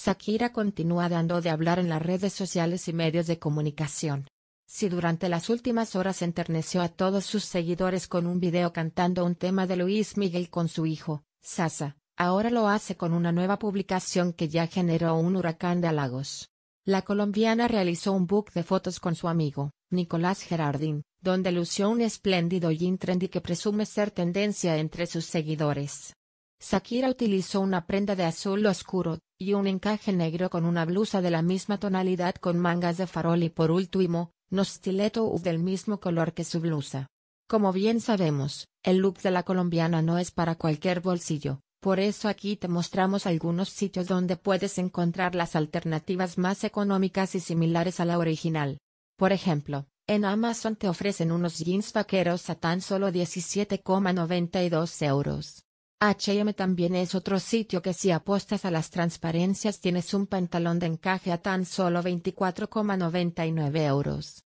Shakira continúa dando de hablar en las redes sociales y medios de comunicación. Si durante las últimas horas enterneció a todos sus seguidores con un video cantando un tema de Luis Miguel con su hijo, Sasa, ahora lo hace con una nueva publicación que ya generó un huracán de halagos. La colombiana realizó un book de fotos con su amigo, Nicolás Gerardín, donde lució un espléndido jean trendy que presume ser tendencia entre sus seguidores. Shakira utilizó una prenda de azul oscuro, y un encaje negro con una blusa de la misma tonalidad con mangas de farol y por último, unos stilettos del mismo color que su blusa. Como bien sabemos, el look de la colombiana no es para cualquier bolsillo, por eso aquí te mostramos algunos sitios donde puedes encontrar las alternativas más económicas y similares a la original. Por ejemplo, en Amazon te ofrecen unos jeans vaqueros a tan solo 17,92 euros. H&M también es otro sitio que si apostas a las transparencias tienes un pantalón de encaje a tan solo 24,99 euros.